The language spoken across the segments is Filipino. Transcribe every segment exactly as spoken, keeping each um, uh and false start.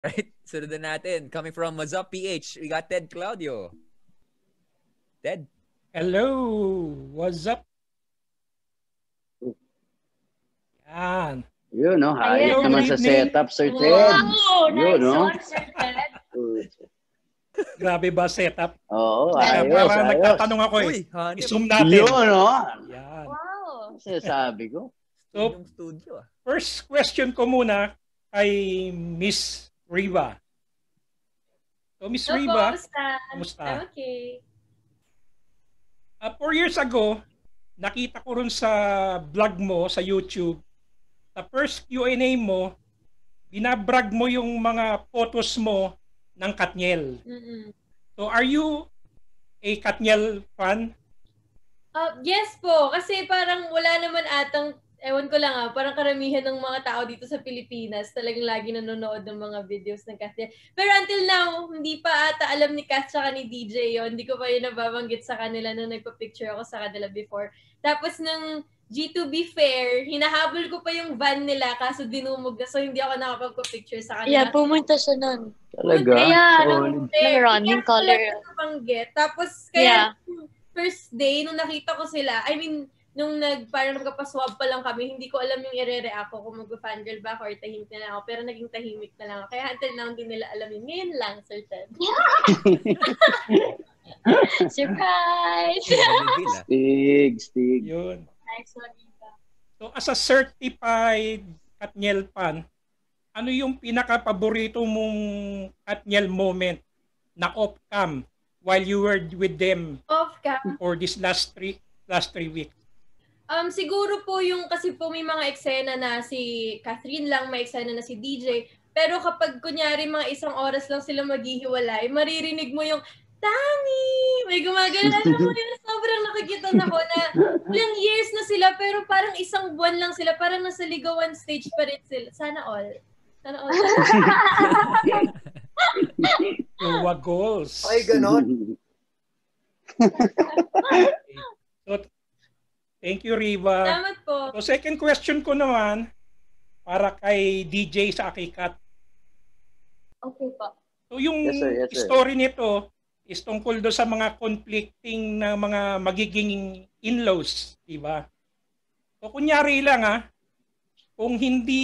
Right? Sunod na natin. Coming from What's Up P H, we got Ted Claudio. Ted. Hello. What's up? Yan. Yun, no? Hayop Hello, naman good sa evening. setup, Sir Ted. Wow, Yun, nice no? one, Sir Ted. Grabe ba setup? Oo, Kaya ayos, parang ayos. nagtatanong ako eh. Uy, hanip. I-zoom natin. Yun, no? Yan. Wow. Sinasabi ko. So, studio, ah. first question ko muna kay Miss Riva. So, Miss So, Riva, kumusta? kumusta? I'm okay. Uh, four years ago, nakita ko rin sa vlog mo sa YouTube, sa first Q and A mo, binabrag mo yung mga photos mo ng Katniel. Mm-mm. So, are you a Katniel fan? Uh, yes po, kasi parang wala naman atang, ewan ko lang ah, parang karamihan ng mga tao dito sa Pilipinas talagang lagi nanonood ng mga videos ng Katniel. Pero until now, hindi pa ata alam ni Kat tsaka ni D J yon. Hindi ko pa yun nababanggit sa kanila nung nagpa-picture ako sa kanila before. Tapos nung G two B Fair, hinahabol ko pa yung van nila kaso dinumog na, so hindi ako nakapagpa-picture sa kanila. Yeah, pumunta siya nun. Talaga? Kaya, Solid. ng running color. Tapos, kaya Yeah. first day, nung nakita ko sila, I mean, nung nag, parang nagkapaswab pa lang kami, hindi ko alam yung i-re-react ko kung mag-fangirl ba ako or tahimik na lang ako. Pero naging tahimik na lang ako. Kaya until now, hindi nila alam yun. Ngayon lang, Sir Ted. Surprise! Stig, stig. Yun. Nice one, Eva. So, as a certified Katniel fan, ano yung pinaka-paborito mong Katniel moment na off-cam while you were with them Off-cam? for this last three last three weeks? Um, siguro po yung, kasi po may mga eksena na si Catherine lang, may eksena na si D J, pero kapag kunyari mga isang oras lang sila maghihiwalay, maririnig mo yung, Tani! May gumagana. Alam mo yun, sobrang nakikita na ko na ilang years na sila, pero parang isang buwan lang sila, parang nasa ligawan stage pa rin sila. Sana all. Sana all. Tuwa goals. Ay, ganon. So, thank you, Riva. Salamat po. So, second question ko naman, para kay D J sa Akikat. Okay po. So, yung Yes, sir. Yes, sir. story nito is tungkol do sa mga conflicting na mga magiging in-laws, di ba? So, kunyari lang ah, kung hindi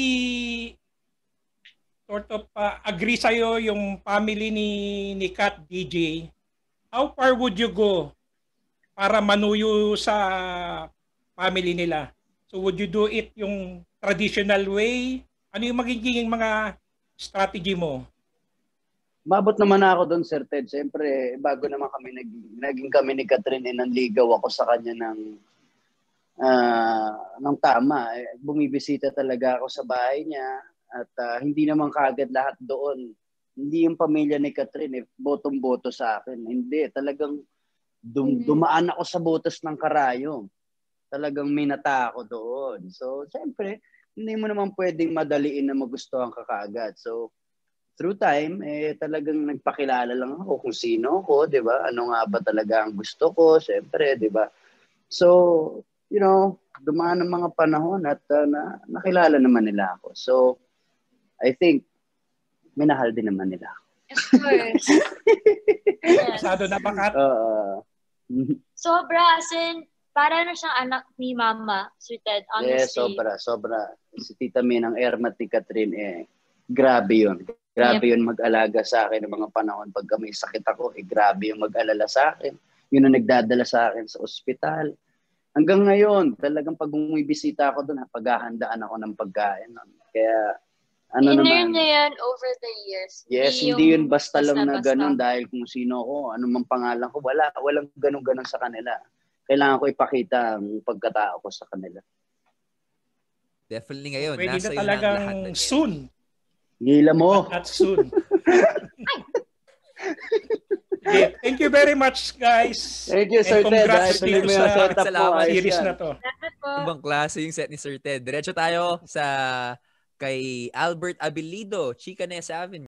sort of uh, agree sa'yo yung family ni, ni Kat D J, how far would you go para manuyo sa family nila? So would you do it yung traditional way? Ano yung magiging mga strategy mo? Mabot naman ako doon, Sir Ted. Siyempre, bago naman kami, nag, naging kami ni Catherine, eh, nanligaw ako sa kanya ng, uh, ng tama. Eh, bumibisita talaga ako sa bahay niya at uh, hindi naman kaagad lahat doon. Hindi yung pamilya ni Catherine, eh, botong-boto sa akin. Hindi, talagang dum- dumaan ako sa butas ng karayom. Talagang minata ako doon. So, siyempre, hindi mo naman pwedeng madaliin na magustuhan ka kaagad. So, through time, eh, talagang nagpakilala lang ako kung sino ako, di ba? Ano nga ba talaga ang gusto ko, siyempre, di ba? So, you know, dumaan ang mga panahon at uh, na, nakilala naman nila ako. So, I think, minahal din naman nila ako. Of course. Pasado na ba, Kat? Uh, Sobra, as in, para na siyang anak ni Mama, Sir Ted, honestly. yes, sobra, sobra. Si Tita Min, ang ermat ni Catherine, eh, grabe yun. Grabe yun mag-alaga sa akin ng mga panahon. Pag may sakit ako, eh, grabe yung mag-alala sa akin. Yun ang nagdadala sa akin sa ospital. Hanggang ngayon, talagang pag bumibisita ako doon, paghahandaan ako ng pagkain. Kaya, ano In-learn naman. niya yan over the years. Yes, hindi, hindi yun basta, basta lang na basta. ganun dahil kung sino ako, ano mang pangalan ko, wala, walang ganun-ganun sa kanila. Kailangan ko ipakita ang pagkatao ko sa kanila. Definitely ngayon. Pwede nasa na iyo talagang ang lahat na soon. Gila mo. Not soon. Okay, thank you very much, guys. Thank you, Sir And Ted. congrats Dahil dito tuloy mo yung sa setup mo. Salamat. Ayos series yan. na to. Salamat po. Ibang klase yung set ni Sir Ted. Diretso tayo sa kay Albert Abilido, Chicanez Avenue.